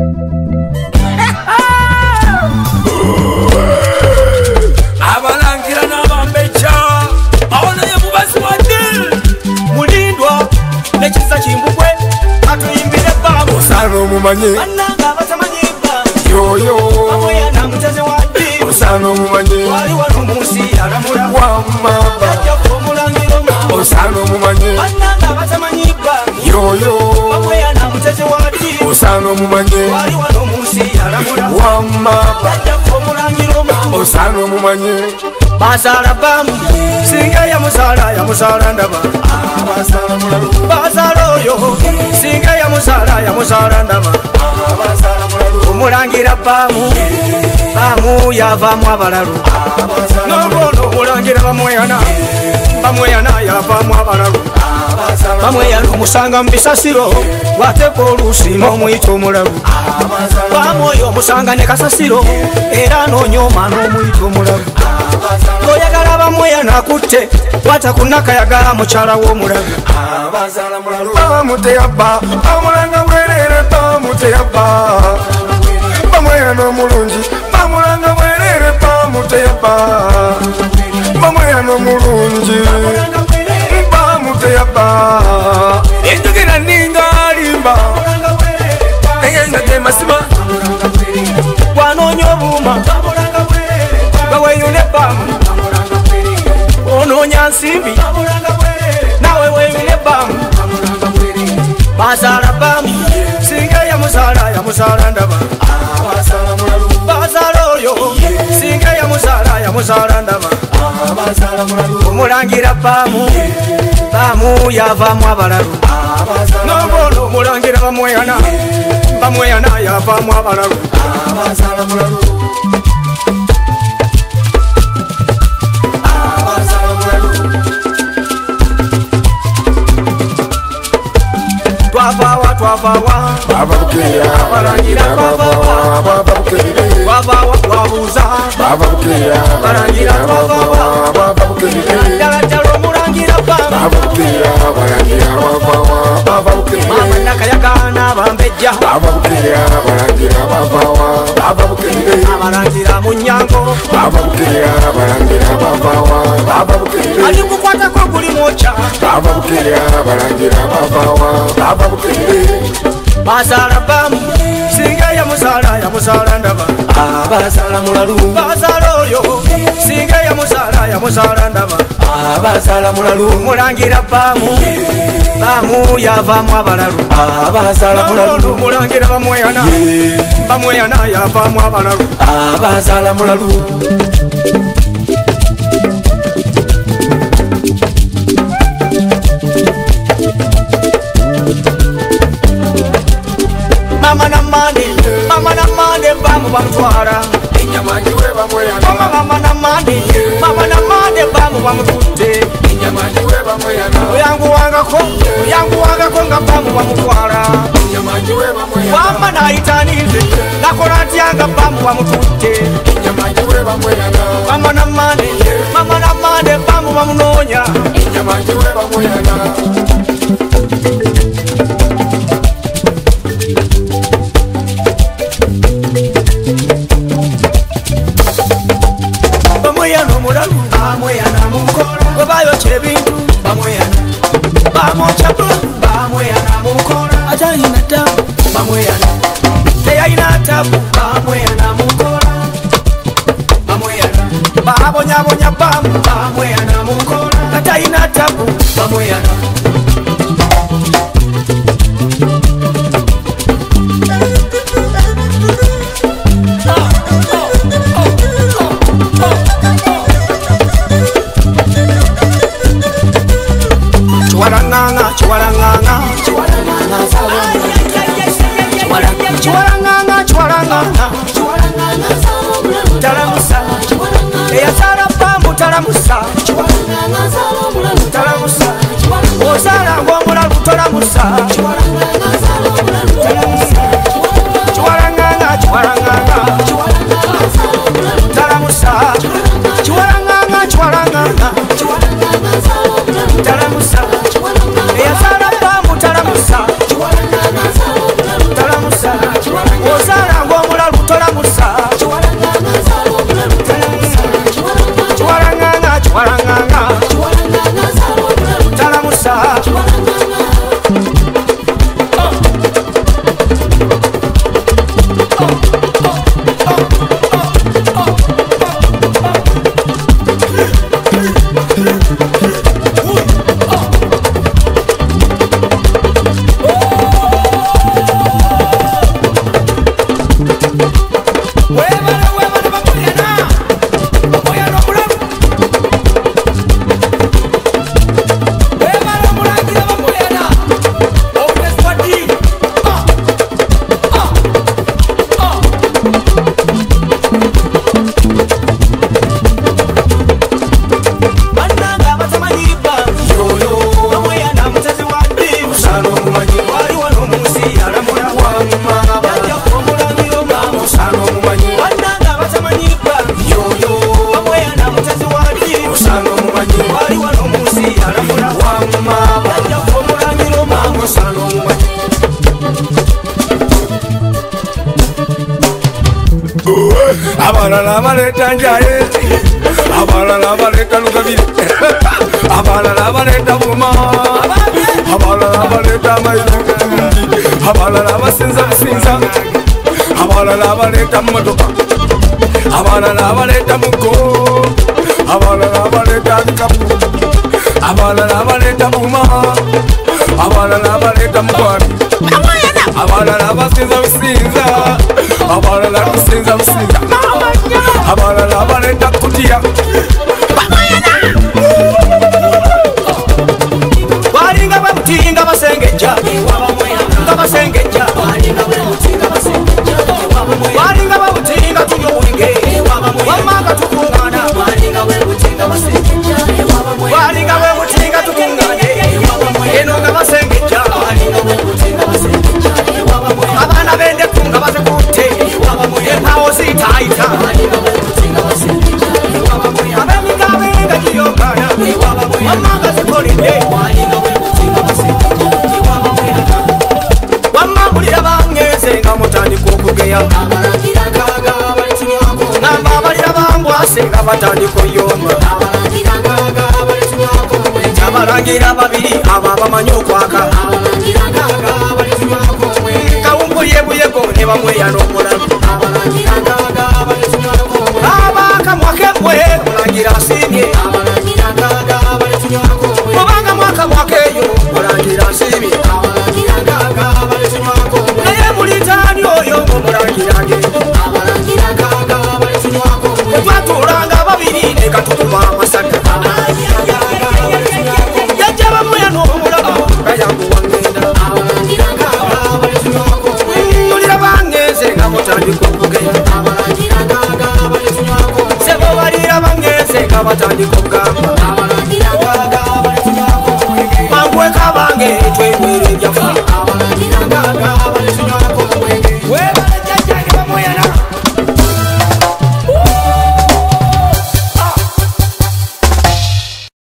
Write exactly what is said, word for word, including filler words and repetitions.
abalangira n'abambeja awana ye mubazi wadde mulindwa nekiza kimbugwe atuyimbire babo osano mumanye annanga batamanyi babo yoyo amoya na muteze wadde osano mumanye wali wano munsi alamula wamma ajja kumulangiro ma osano mumanye annanga batamanyi babo yoyo amoya na muteze wadde osano mumanye wali wano munsi alamula wamma ajja kumulangiro ma osano mumanye basala bamu singa ya musala ya musala ndaba abasala mulalu basala oyo singa ya musala ya musala ndaba abasala mulalu umulangira bamu bamu yavamu abalalu nobono umulangira bamweyana bamweyana yavamu abalalu bamweyana omusanga mubisasiro watepa oluusi n'omuyita omulalu bamu oyo omusanga ne kasasiro era n'onyoma n'omuyita omulalu oyagala bamweyana akutte wata kunakayagala mukyala w'omulalu bamuteyabba bamulanga bwerere bamuteyabba bamweyana omulungi bamulanga bwerere bamuteyabba bamweyana omulungi bamuteyabba enjogera ninga alimba eyenga gemasima wanoonya obuuma baweyune bamu onoonya nsimbi nawe weyune bamu basala bamu singa yamusala yamusala ndaba basala oyo singa yamusala yamusala ndaba umulangira bamu bamu yavamu abalalu nobono umulangira bamweyana bamweyana yavamu abalalu Wabawa, wabawa, Bababukia, Barangira, wabawa, Bababukia, wabawa, wabuza, Bababukia, Barangira, wabawa, Bababukia, Dala dala murangira bamba, Bababukia, Barangira, wabawa, Bababukia, Mama nakayagana bambeja, Bababukia, Barangira, wabawa, Bababukia, Barangira munyango, Bababukia, Barangira, wabawa, Bababukia, Ali kukwata ko guli mocha, Bababukia, Barangira, wabawa, Bababukia, basala bamu singa ya musala ya musala ndaba abasala mulalu basala oyo singa ya musala ya musala ndaba abasala mulalu mulangira bamu bamu yavamu abalalu abasala mulalu mulangira bamweyana bamweyana yavamu abalalu abasala mulalu Mama na mande, mama na mande, bamu bamutwara. Inyama jiwe bamweyana, Mama mama na mande, mama na mande, bamu bamututte. Inyama jiwe bamweyana, Oyangu wanga ko, oyangu wanga ko nga bamu bamutwara. Inyama jiwe bamweyana, Wama na itanize, nakola ntyanga bamu bamututte. Inyama jiwe bamweyana, Mama na mande, mama na mande, bamu bamunoonya. Inyama jiwe bamweyana. Bamweyana omulalu, bamweyana mukora. Bwe bayokya ebintu, bamweyana. Bamwokya blo, bamweyana mukora. Atayina tabu, bamweyana. Teyayina tabu, bamweyana mukora. Bamweyana. Babonyabonya bamu, bamweyana mukora. Atayina tabu, bamweyana. Chiwaranganga, chiwaranganga, chiwaranganga, chiwaranganga, chiwaranganga, talamusa, eyasala bamu talamusa, talamusa, osala ng'omulalu talamusa, chiwaranganga, chiwaranganga, talamusa, chiwaranganga, chiwaranganga, talamusa, eyasala bamu talamusa, talamusa, abalala baleta njaye, abalala baleta lugabire, abalala baleta buma, abalala baleta mayirundi, abalala basinza businza, abalala baleta motoka, abalala baleta muko, abalala baleta bikapu, abalala baleta buma, abalala baleta mukwani, abalala basinza businza, abalala businza businza, abalala baleta kutiya. Walinga bamutinga basengeja, nga basengeja, walinga bamutinga tunywa mwenge, wamanga tukungana, walinga bamutinga tukungane, eno nga basengeja, abana bende kunga bazekute, empawo zitaita, abemikabenga giyongana, wamanga zikolide, wamangulira bangeze nga mutandika okugeya, namba abalira bambwase nga batandika oyomba, abalangira babiri abo abamanyi okwaka, kawumbuyebuyego ne bamweya n'omulamu, abakamwa kemwe mulangira asiimye, obanga mwakamwa keyo mulangira asiimye, naye mulitaani oyo ng'omulangirage, twatulanga babiri ne katukuba amasaka, yajja bamweya n'omulamu gayanguwa ngenda, mulira bangeze nga mutandika okugeya, sebo balira bangeze nga batandika okugamba, bangweka bange twebwere ebyafu,